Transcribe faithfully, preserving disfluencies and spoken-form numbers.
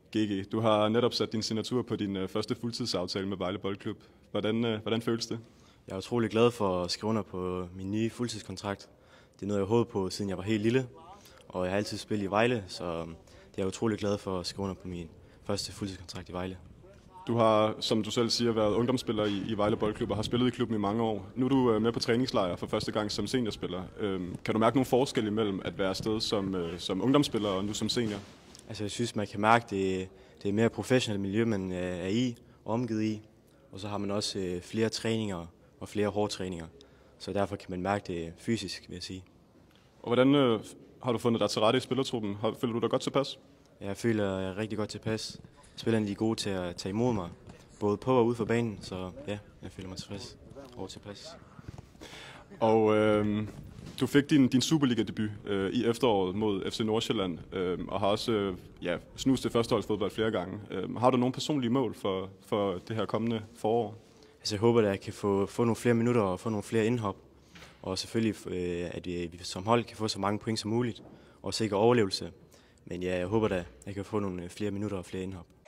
G G, du har netop sat din signatur på din øh, første fuldtidsaftale med Vejle Boldklub. Hvordan, øh, hvordan føles det? Jeg er utrolig glad for at skrive under på min nye fuldtidskontrakt. Det er noget, jeg har håbet på, siden jeg var helt lille, og jeg har altid spillet i Vejle, så jeg er utrolig glad for at skrive under på min første fuldtidskontrakt i Vejle. Du har, som du selv siger, været ungdomsspiller i, i Vejle Boldklub og har spillet i klubben i mange år. Nu er du øh, med på træningslejr for første gang som seniorspiller. Øhm, kan du mærke nogle forskel imellem at være afsted som, øh, som ungdomsspiller og nu som senior? Altså, jeg synes, man kan mærke, at det, det er mere professionelt miljø, man er i og omgivet i. Og så har man også flere træninger og flere hårde træninger. Så derfor kan man mærke det fysisk, vil jeg sige. Og hvordan øh, har du fundet dig til rette i spillertruppen? Har, føler du dig godt tilpas? Jeg føler jeg er rigtig godt tilpas. Spillerne er gode til at tage imod mig, både på og ude for banen, så ja, jeg føler mig tilfreds og tilpas. Og øh, du fik din, din Superliga-debut øh, i efteråret mod F C Nordsjælland, øh, og har også øh, ja, snuset til førsteholdsfodbold flere gange. Øh, har du nogle personlige mål for, for det her kommende forår? Altså, jeg håber, at jeg kan få, få nogle flere minutter og få nogle flere indhop. Og selvfølgelig, øh, at vi, vi som hold kan få så mange point som muligt og sikre overlevelse. Men ja, jeg håber da, at jeg kan få nogle flere minutter og flere indhop.